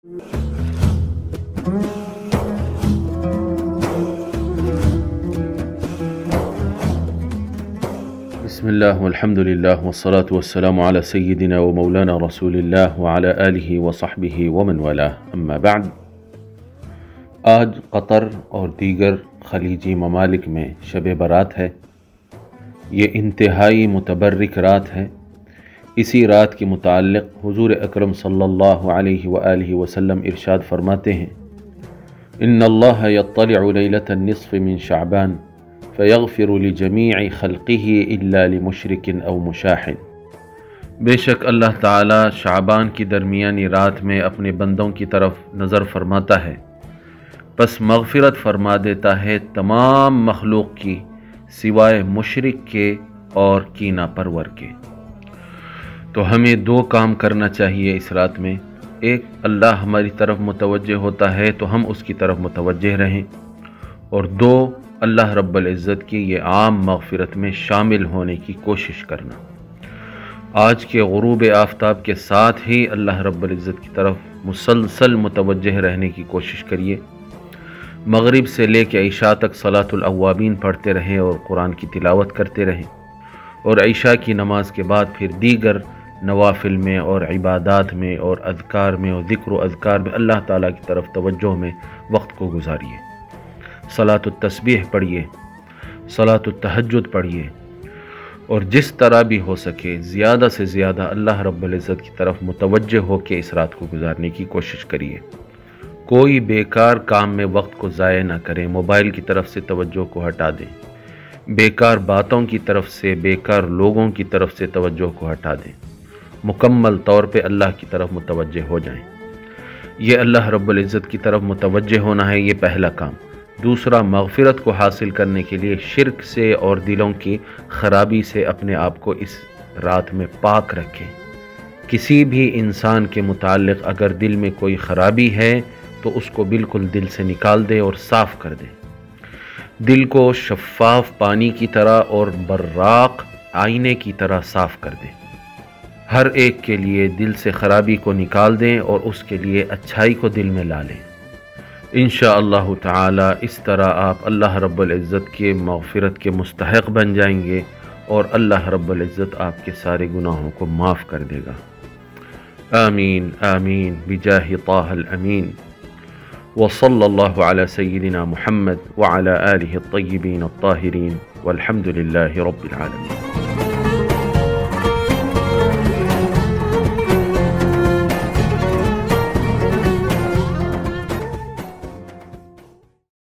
بسم اللہ والحمد للہ والصلاة والسلام علی سیدنا و مولانا رسول اللہ وعلی آلہ وصحبہ ومن والاه اما بعد۔ آج قطر اور دیگر خلیجی ممالک میں شب برات ہے۔ یہ انتہائی متبرک رات ہے۔ اسی رات کے متعلق حضور اکرم صلی اللہ علیہ وآلہ وسلم ارشاد فرماتے ہیں: ان اللہ یطلع لیلۃ النصف من شعبان فیغفر لجمیع خلقہ الا لمشرک او مشاحن۔ بے شک اللہ تعالی شعبان کی درمیانی رات میں اپنے بندوں کی طرف نظر فرماتا ہے، پس مغفرت فرما دیتا ہے تمام مخلوق کی سوائے مشرک کے اور کینہ پرور کے۔ تو ہمیں دو کام کرنا چاہیے اس رات میں۔ ایک، اللہ ہماری طرف متوجہ ہوتا ہے تو ہم اس کی طرف متوجہ رہیں، اور دو، اللہ رب العزت کی یہ عام مغفرت میں شامل ہونے کی کوشش کرنا۔ آج کے غروب آفتاب کے ساتھ ہی اللہ رب العزت کی طرف مسلسل متوجہ رہنے کی کوشش کریے۔ مغرب سے لے کے عشاء تک صلاۃ الاوابین پڑھتے رہیں اور قرآن کی تلاوت کرتے رہیں، اور عشاء کی نماز کے بعد پھر دیگر نوافل میں اور عبادات میں اور اذکار میں اور ذکر و اذکار میں اللہ تعالیٰ کی طرف توجہ میں وقت کو گزاریے۔ صلاۃ التسبیح پڑھیے، صلاۃ التہجد پڑھیے، اور جس طرح بھی ہو سکے زیادہ سے زیادہ اللہ رب العزت کی طرف متوجہ ہو کے اس رات کو گزارنے کی کوشش کریے۔ کوئی بیکار کام میں وقت کو ضائع نہ کریں، موبائل کی طرف سے توجہ کو ہٹا دیں، بیکار باتوں کی طرف سے، بیکار لوگوں کی طرف سے توجہ کو ہٹا دیں، مکمل طور پہ اللہ کی طرف متوجہ ہو جائیں۔ یہ اللہ رب العزت کی طرف متوجہ ہونا ہے، یہ پہلا کام۔ دوسرا، مغفرت کو حاصل کرنے کے لیے شرک سے اور دلوں کی خرابی سے اپنے آپ کو اس رات میں پاک رکھیں۔ کسی بھی انسان کے متعلق اگر دل میں کوئی خرابی ہے تو اس کو بالکل دل سے نکال دے اور صاف کر دے۔ دل کو شفاف پانی کی طرح اور براق آئینے کی طرح صاف کر دیں۔ ہر ایک کے لیے دل سے خرابی کو نکال دیں اور اس کے لیے اچھائی کو دل میں لا لیں۔ انشاءاللہ تعالی اس طرح آپ اللہ رب العزت کے مغفرت کے مستحق بن جائیں گے، اور اللہ رب العزت آپ کے سارے گناہوں کو معاف کر دے گا۔ آمین آمین بجاہ طٰہ الامین، وصلی اللہ علی سیدنا محمد وعلی آلہ الطیبین الطاہرین، والحمد للہ رب العالمین۔